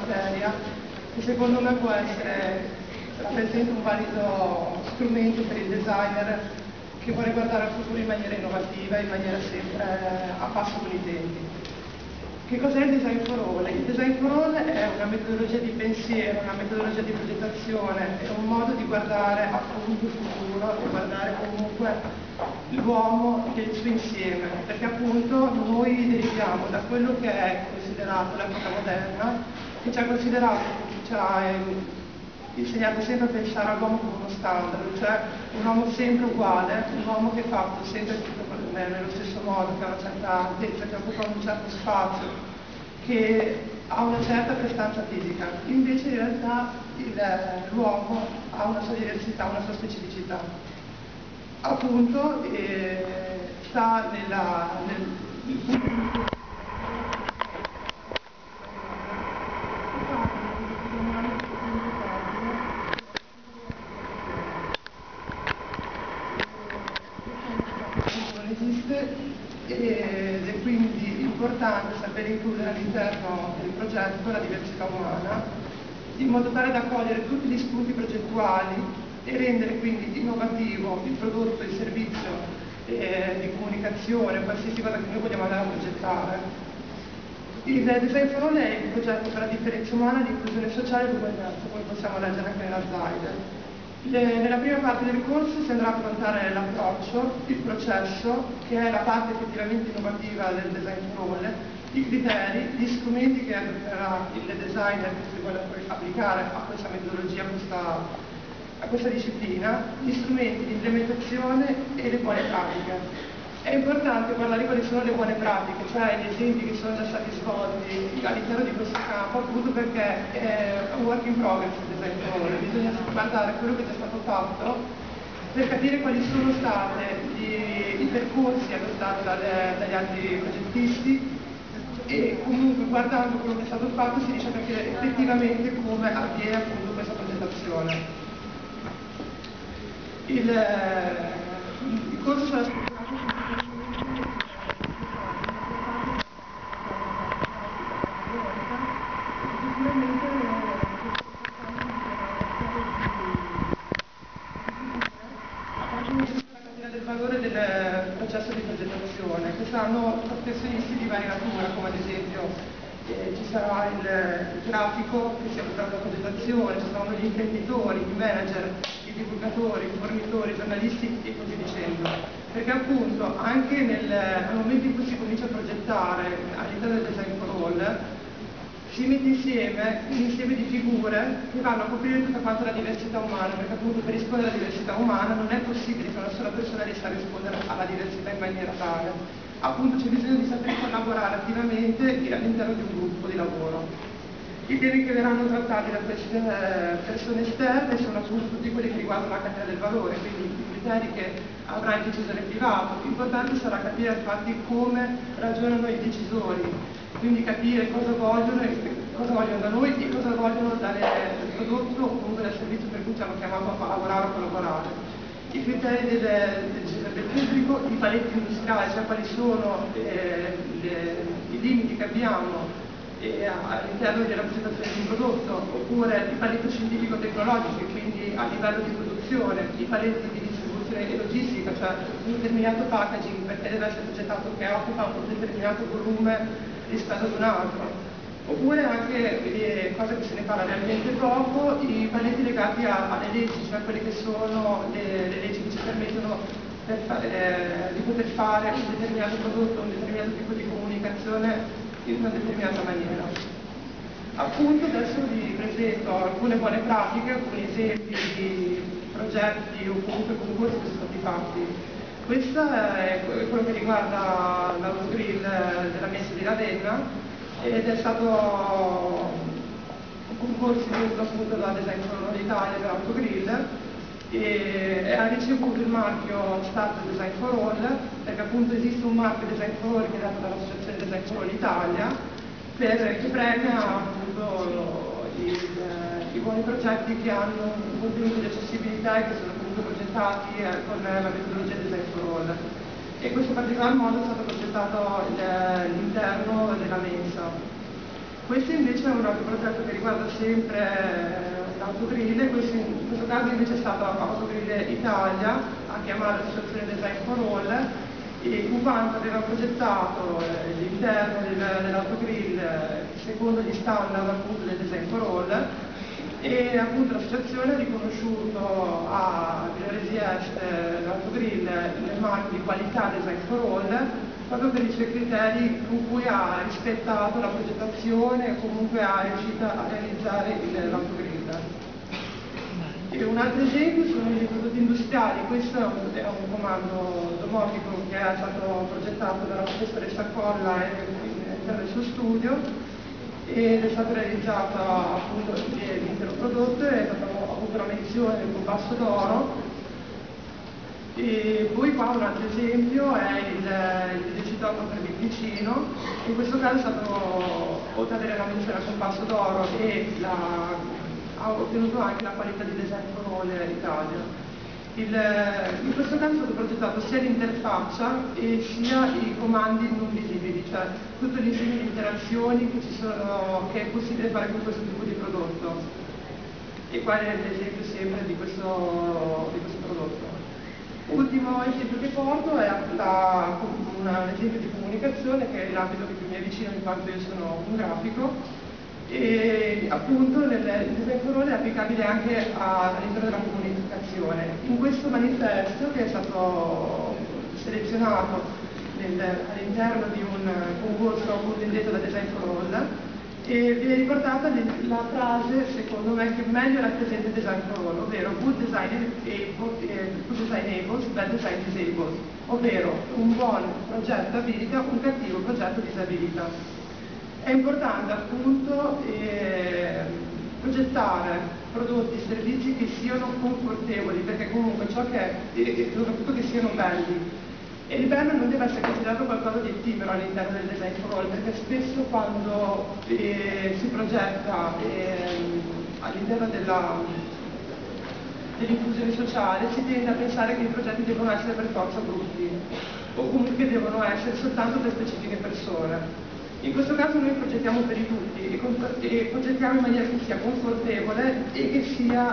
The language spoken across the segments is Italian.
materia, che secondo me rappresenta un valido strumento per il designer che vuole guardare al futuro in maniera innovativa, in maniera sempre a passo con i tempi. Che cos'è il design for all? Il design for all è una metodologia di pensiero, una metodologia di progettazione, è un modo di guardare appunto il futuro e guardare comunque l'uomo nel suo insieme, perché appunto noi deriviamo da quello che è considerato l'epoca moderna, che ci ha considerato, ci ha insegnato sempre a pensare all'uomo come uno standard, cioè un uomo sempre uguale, un uomo che è fatto sempre tutto nello stesso modo, che ha una certa altezza, che occupa un certo spazio, che ha una certa prestanza fisica. Invece in realtà l'uomo ha una sua diversità, una sua specificità. Appunto sta ed è quindi importante sapere includere all'interno del progetto la diversità umana, in modo tale da cogliere tutti gli spunti progettuali e rendere quindi innovativo il prodotto, il servizio di comunicazione, qualsiasi cosa che noi vogliamo andare a progettare. Il Design for All è il progetto per la differenza umana, l'inclusione sociale e l'uguaglianza, come possiamo leggere anche nella slide. Nella prima parte del corso si andrà a affrontare l'approccio, il processo, che è la parte effettivamente innovativa del Design for All, i criteri, gli strumenti che adotterà il designer che si vuole applicare a questa metodologia, a questa disciplina, gli strumenti di implementazione e le buone pratiche. È importante parlare di quali sono le buone pratiche, cioè gli esempi che sono già stati svolti all'interno di questo campo, appunto perché è un work in progress il design for all, bisogna guardare quello che è già stato fatto per capire quali sono stati i percorsi adottati dagli altri progettisti e comunque guardando quello che è stato fatto si riesce a capire effettivamente come avviene appunto questa progettazione. Il corso sarà strutturato del valore del processo di progettazione. Ci saranno professionisti di varia natura, come ad esempio ci sarà il grafico che si occuperà della progettazione, ci saranno gli imprenditori, i manager, i divulgatori, i fornitori, i giornalisti e così dicendo. Perché appunto anche nel momento in cui si comincia a progettare all'interno del design for all, si mette insieme un insieme di figure che vanno a coprire tutta quanta la diversità umana, perché appunto per rispondere alla diversità umana non è possibile che una sola persona riesca a rispondere alla diversità in maniera tale. Appunto c'è bisogno di saper collaborare attivamente all'interno di un gruppo di lavoro. I temi che verranno trattati da queste persone esterne sono appunto tutti quelli che riguardano la catena del valore, quindi i criteri che avrà il decisore privato. L'importante sarà capire infatti come ragionano i decisori, quindi capire cosa vogliono da noi e cosa vogliono dal prodotto o comunque dal servizio per cui ci hanno chiamato a lavorare o a collaborare. I criteri del pubblico, i paletti industriali, cioè quali sono i limiti che abbiamo all'interno della presentazione di un prodotto, oppure il paletto scientifico-tecnologico, quindi a livello di produzione, i paletti di distribuzione e logistica, cioè un determinato packaging perché deve essere progettato che occupa un determinato volume rispetto ad un altro. Oppure anche, cosa che se ne parla realmente poco, i paletti legati alle leggi, cioè quelle che sono le leggi che ci permettono di poter fare un determinato prodotto, un determinato tipo di comunicazione in una determinata maniera. Appunto adesso vi presento alcune buone pratiche, alcuni esempi di progetti o comunque concorsi che sono stati fatti. Questo è quello che riguarda l'autogrill della messa di Ravenna, ed è stato un concorso indotto appunto da Design for All Italia per l'autogrill e ha ricevuto il marchio Start Design for All, perché appunto esiste un marchio Design for All che è dato dall'associazione Design for All Italia che premia appunto i buoni progetti che hanno un contenuto di accessibilità e che sono comunque progettati con la metodologia Design for All. E questo particolar modo è stato progettato all'interno della mensa. Questo invece è un altro progetto che riguarda sempre l'autogrill, in questo caso invece è stata Autogrill Italia a chiamare l'associazione Design for All, in quanto aveva progettato l'interno dell'autogrill secondo gli standard appunto del Design for All, e appunto l'associazione ha riconosciuto a Villoresi Est l'autogrill il marchio di qualità Design for All proprio per i suoi criteri con cui ha rispettato la progettazione e comunque ha riuscito a realizzare l'autogrill. E un altro esempio sono i prodotti industriali. Questo è un comando domotico che è stato progettato dalla professoressa Colla all'interno del suo studio ed è stato realizzato appunto l'intero prodotto, è stata avuto una menzione del compasso d'oro. E poi qua un altro esempio è il decitocco per Vicino. In questo caso è stato, oltre ad avere la menzione al compasso d'oro, ha ottenuto anche la qualità di Design for All Italia. In questo caso è stato progettato sia l'interfaccia e sia i comandi non visibili, cioè tutto l'insieme di interazioni che è possibile fare con questo tipo di prodotto. E qua è l'esempio sempre di questo prodotto. Ultimo esempio che porto è un esempio di comunicazione che è l'ambito che più mi è vicino in quanto io sono un grafico. E appunto il Design for All è applicabile anche all'interno della comunicazione. In questo manifesto, che è stato selezionato all'interno di un concorso appunto indetto da Design for All, viene riportata la frase, secondo me, che meglio rappresenta il Design for All, ovvero good design enables, bad design disables, ovvero un buon progetto abilita, un cattivo progetto disabilita. È importante appunto progettare prodotti e servizi che siano confortevoli, perché comunque soprattutto che siano belli. E il bello non deve essere considerato qualcosa di effimero all'interno del Design for All, perché spesso quando si progetta all'interno dell'inclusione sociale si tende a pensare che i progetti devono essere per forza brutti o comunque devono essere soltanto per specifiche persone. In questo caso noi progettiamo per i tutti e progettiamo in maniera che sia confortevole e che sia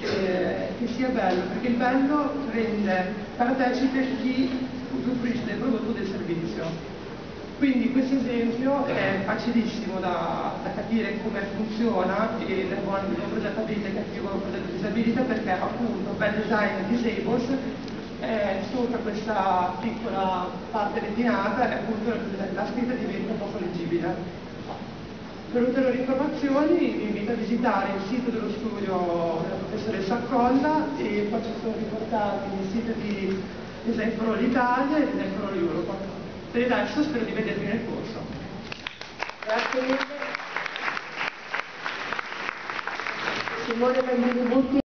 bello, perché il bello rende partecipe chi usufruisce del prodotto o del servizio. Quindi questo esempio è facilissimo da capire come funziona il buon progettabilità e cattivo progetto disabilità, perché appunto bad design disables sopra questa piccola parte retinata e appunto la scritta diventa un po' leggibile. Per ulteriori informazioni vi invito a visitare il sito dello studio della professoressa Colla e poi ci sono riportati il sito di Design for All Italia e Design for All Europa. Per adesso spero di vedervi nel corso. Grazie mille. Simone Bambini Butti.